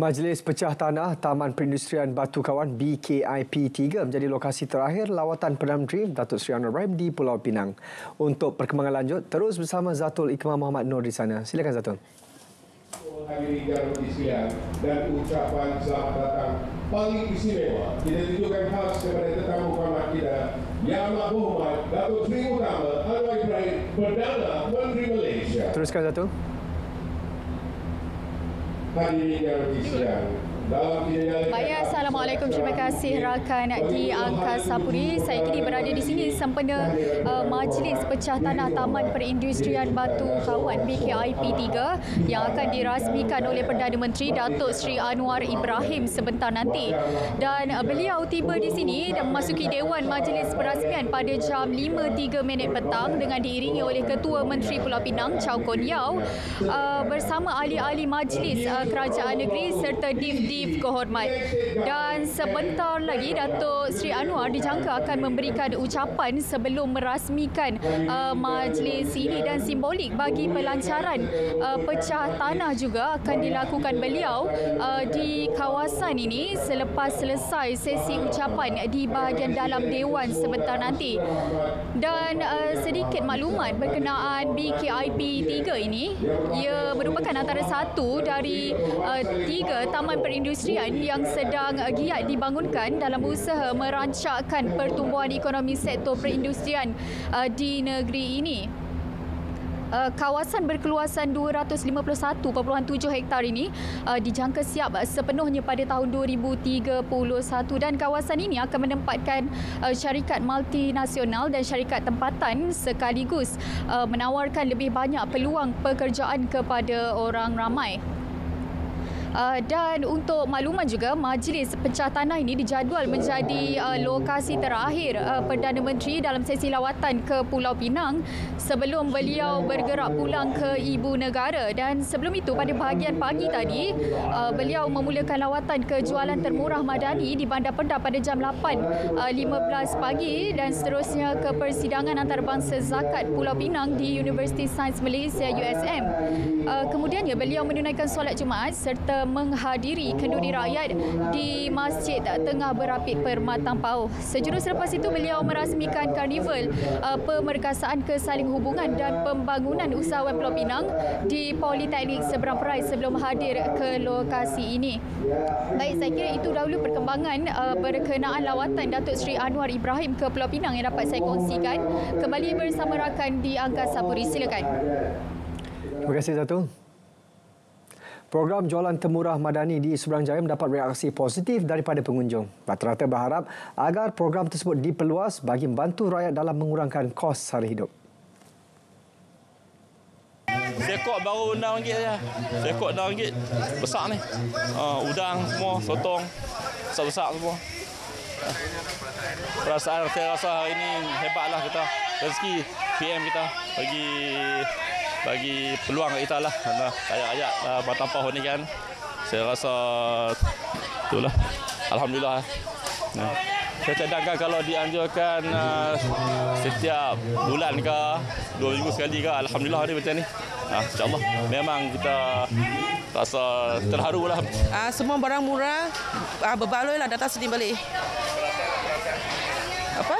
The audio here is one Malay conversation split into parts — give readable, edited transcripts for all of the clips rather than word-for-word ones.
Majlis Pecah Tanah Taman Perindustrian Batu Kawan BKIP 3 menjadi lokasi terakhir lawatan Perdana Menteri Datuk Seri Anwar Ibrahim di Pulau Pinang. Untuk perkembangan lanjut, terus bersama Zatul Ikmal Muhammad Nur di sana. Silakan Zatul. Hadirin yang sekalian, dan ucapan selamat datang paling istimewa kita tunjukkan khas kepada tetamu hormat kita Yang Amat Berhormat Datuk Seri Utama Anwar Ibrahim, Perdana Menteri Malaysia. Teruskan Zatul. Hadirin yang sekalian, baik, Assalamualaikum. Terima kasih rakan di Angkasa Puri. Saya kini berada di sini sempena Majlis Pecah Tanah Taman Perindustrian Batu Kawan BKIP 3 yang akan dirasmikan oleh Perdana Menteri Datuk Seri Anwar Ibrahim sebentar nanti. Dan beliau tiba di sini dan memasuki Dewan Majlis Perasmian pada jam 5.03 petang dengan diiringi oleh Ketua Menteri Pulau Pinang Chow Kon Yeow bersama ahli-ahli majlis kerajaan negeri serta div kehormat. Dan sebentar lagi Datuk Seri Anwar dijangka akan memberikan ucapan sebelum merasmikan majlis ini, dan simbolik bagi pelancaran pecah tanah juga akan dilakukan beliau di kawasan ini selepas selesai sesi ucapan di bahagian dalam Dewan sebentar nanti. Dan sedikit maklumat berkenaan BKIP 3 ini, ia merupakan antara satu dari 3 taman perindustrian yang sedang giat dibangunkan dalam usaha merancakkan pertumbuhan ekonomi sektor perindustrian di negeri ini. Kawasan berkeluasan 251.7 hektar ini dijangka siap sepenuhnya pada tahun 2031, dan kawasan ini akan menempatkan syarikat multinasional dan syarikat tempatan sekaligus menawarkan lebih banyak peluang pekerjaan kepada orang ramai. Dan untuk makluman juga, Majlis Pecah Tanah ini dijadual menjadi lokasi terakhir Perdana Menteri dalam sesi lawatan ke Pulau Pinang sebelum beliau bergerak pulang ke ibu negara. Dan sebelum itu, pada bahagian pagi tadi, beliau memulakan lawatan ke Jualan Termurah Madani di Bandar Perak pada jam 8.15 pagi, dan seterusnya ke persidangan antarabangsa zakat Pulau Pinang di Universiti Sains Malaysia USM. Kemudiannya beliau menunaikan solat Jumaat serta menghadiri kenduri rakyat di Masjid Tengah Berapit Permatang Pauh. Sejurus selepas itu beliau merasmikan karnival pemerkasaan kesaling hubungan dan pembangunan usahawan Pulau Pinang di Politeknik Seberang Perai sebelum hadir ke lokasi ini. Baik, saya kira itu dahulu perkembangan berkenaan lawatan Datuk Seri Anwar Ibrahim ke Pulau Pinang yang dapat saya kongsikan. Kembali bersama rakan di Angkasa Puri, silakan. Terima kasih Zatul. Program Jualan Termurah Madani di Seberang Jaya mendapat reaksi positif daripada pengunjung. Rata-rata berharap agar program tersebut diperluas bagi membantu rakyat dalam mengurangkan kos sara hidup. Sekok baru RM6 saja. Sekok RM6. Besar ni. Udang semua, sotong. Besar-besar semua. Perasaan saya rasa hari ini hebatlah kita. Rezeki PM kita bagi peluang kita lah. Rakyat Batang Pauh ni kan, saya rasa itulah. Alhamdulillah. Saya cadangkan kalau dianjurkan setiap bulan ke 2 minggu sekali ke, Alhamdulillah ni macam ni. InsyaAllah. Memang kita rasa terharu lah. Semua barang murah, berbaloi lah datang sini balik. Apa?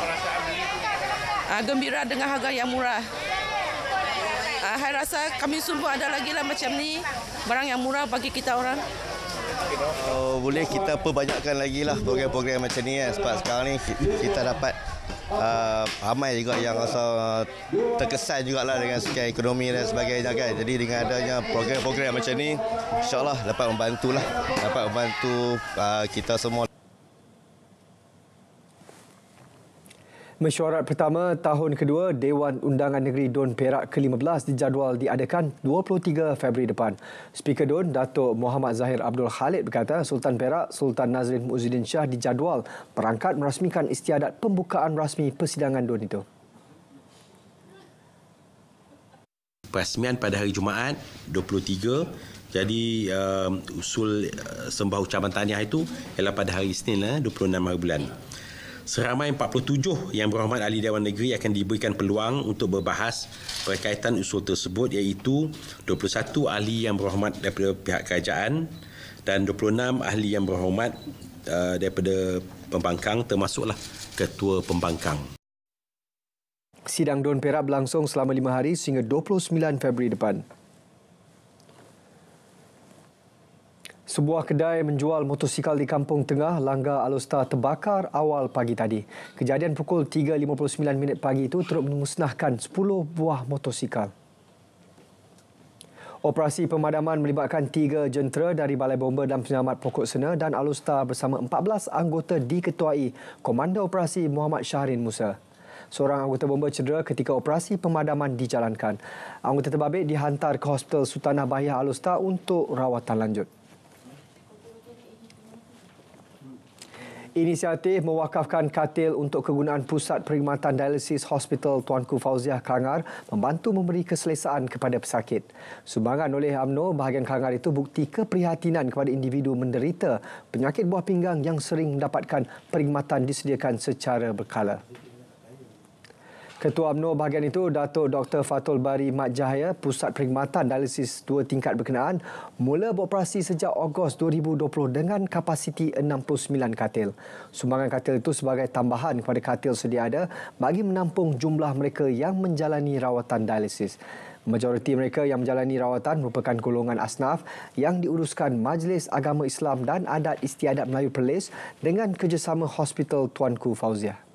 Gembira dengan harga yang murah. Saya rasa kami sungguh ada lagi lah macam ni, barang yang murah bagi kita orang. Boleh kita perbanyakkan lagi lah program-program macam ni kan, sebab sekarang ni kita dapat ramai juga yang rasa terkesan jugalah dengan segi ekonomi dan sebagainya kan. Jadi dengan adanya program-program macam ni, insyaAllah dapat membantu kita semua. Mesyuarat pertama tahun kedua Dewan Undangan Negeri Dun Perak ke-15 dijadual diadakan 23 Februari depan. Speaker Dun, Datuk Muhammad Zahir Abdul Khalid berkata Sultan Perak, Sultan Nazrin Muhyiddin Shah dijadual berangkat merasmikan istiadat pembukaan rasmi persidangan Dun itu. Perasmian pada hari Jumaat 23. Jadi usul sembah ucapan tahniah itu ialah pada hari Isnin 26 hari bulan. Seramai 47 Yang Berhormat Ahli Dewan Negeri akan diberikan peluang untuk berbahas berkaitan usul tersebut, iaitu 21 ahli yang berhormat daripada pihak kerajaan dan 26 ahli yang berhormat daripada pembangkang, termasuklah Ketua Pembangkang. Sidang Don Perak berlangsung selama 5 hari sehingga 29 Februari depan. Sebuah kedai menjual motosikal di Kampung Tengah, Langgar Alustar terbakar awal pagi tadi. Kejadian pukul 3.59 pagi itu turut memusnahkan 10 buah motosikal. Operasi pemadaman melibatkan 3 jentera dari Balai Bomba dan Penyelamat Pokok Sena dan Alustar bersama 14 anggota diketuai Komander Operasi Muhammad Syahrin Musa. Seorang anggota bomba cedera ketika operasi pemadaman dijalankan. Anggota terbabit dihantar ke Hospital Sultanah Bahiyah Alustar untuk rawatan lanjut. Inisiatif mewakafkan katil untuk kegunaan Pusat Perkhidmatan Dialisis Hospital Tuanku Fauziah Kelangar membantu memberi keselesaan kepada pesakit. Sumbangan oleh UMNO bahagian Kelangar itu bukti keprihatinan kepada individu menderita penyakit buah pinggang yang sering mendapatkan perkhidmatan disediakan secara berkala. Ketua UMNO bahagian itu, Datuk Dr. Fatul Bari Mat Jahaya, Pusat Perkhidmatan Dialisis 2 tingkat berkenaan mula beroperasi sejak Ogos 2020 dengan kapasiti 69 katil. Sumbangan katil itu sebagai tambahan kepada katil sedia ada bagi menampung jumlah mereka yang menjalani rawatan dialisis. Majoriti mereka yang menjalani rawatan merupakan golongan asnaf yang diuruskan Majlis Agama Islam dan Adat Istiadat Melayu Perlis dengan kerjasama Hospital Tuanku Fauziah.